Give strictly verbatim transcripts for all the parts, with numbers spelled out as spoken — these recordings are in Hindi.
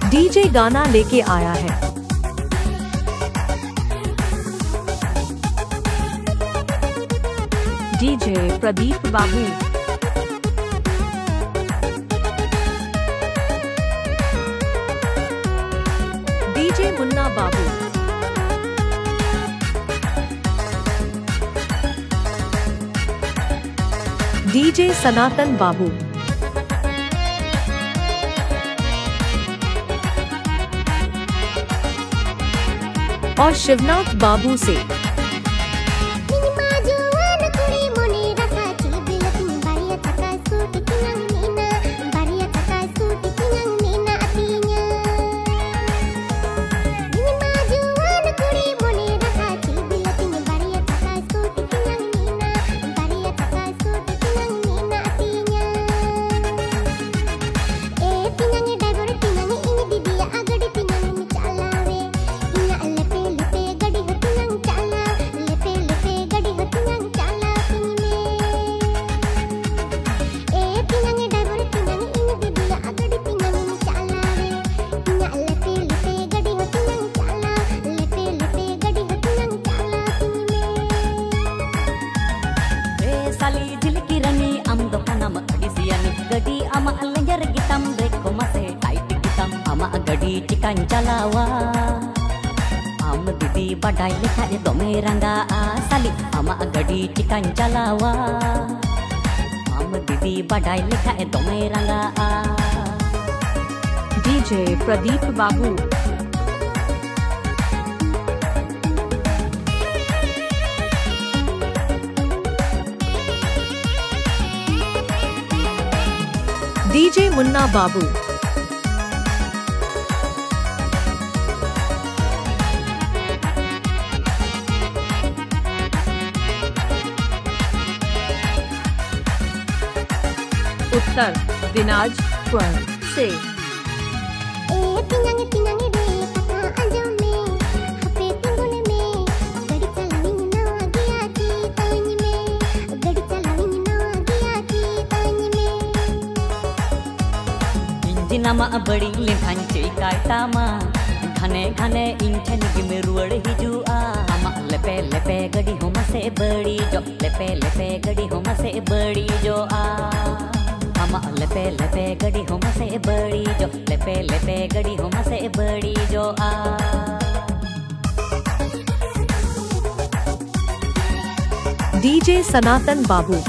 डीजे गाना लेके आया है। DJ Pradeep Babu. DJ Munna Babu. DJ Sanatan Babu. और शिवनाथ बाबू से gadi ama lenjar gitam breko mase tight gitam ama gadi cikan calawa am didi badai lekha dome ranga asali ama gadi cikan calawa am didi badai lekha dome ranga DJ Pradeep Babu. DJ Munna Babu. Uttar Dinajpur से nama badi lekhan cikai tama घने घने इंठन गिमे रुड़ हिजुआ ama lepe lepe gadi homa se badi jo lepe lepe gadi homa se badi jo a ama lepe lepe gadi homa se badi jo lepe lepe gadi homa se badi jo a DJ Sanatan Babu.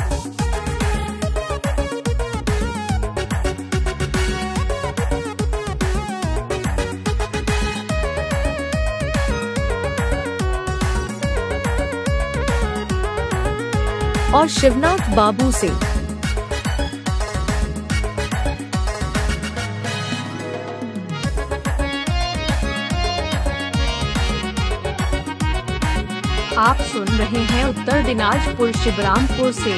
और शिवनाथ बाबू से आप सुन रहे हैं उत्तर दिनाजपुर शिवरामपुर से।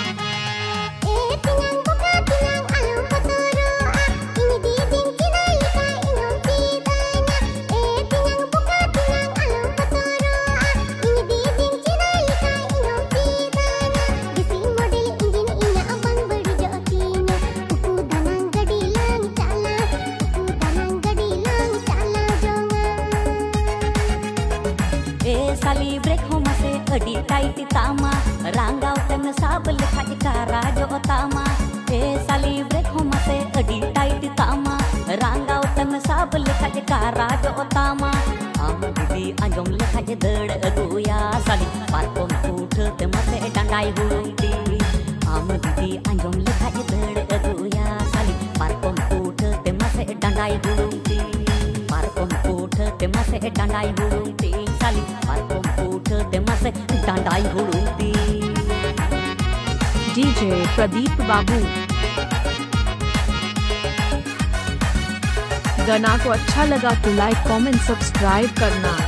साली ब्रेक हो मसे अडी टाइट तामा रांगाव तन साब लेखा कारा जो तामा ए साली ब्रेक हो मसे अडी टाइट तामा रांगाव तन साब लेखा कारा जो तामा आम दीदी आंजम लेखा दड़ अगुया साली पारकोम उठ ते मसे डंडाई हुरुती आम दीदी आंजम लेखा दड़ अगुया साली पारकोम उठ ते मसे डंडाई हुरुती पारकोम उठ ते मसे डंडाई हुरुती साली पारकोम उठ ते मसे डंडाई हुरुती। डीजे प्रदीप बाबू। गाना को अच्छा लगा तो लाइक कमेंट सब्सक्राइब करना।